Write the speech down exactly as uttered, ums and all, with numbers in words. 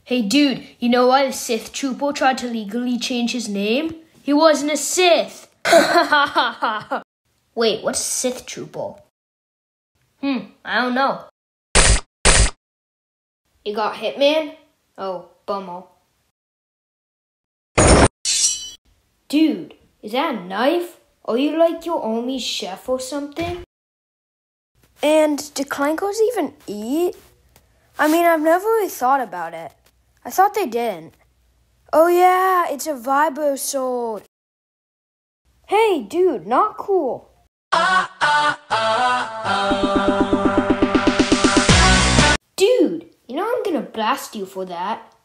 Hey dude, you know why the Sith Trooper tried to legally change his name? He wasn't a Sith! Wait, what's Sith Trooper? Hmm, I don't know. You got Hitman? Oh, bummer. Dude, is that a knife? Are you like your only chef or something? And do Clankos even eat? I mean, I've never really thought about it. I thought they didn't. Oh yeah, it's a vibro sword. Hey, dude, not cool. Dude, you know I'm gonna blast you for that.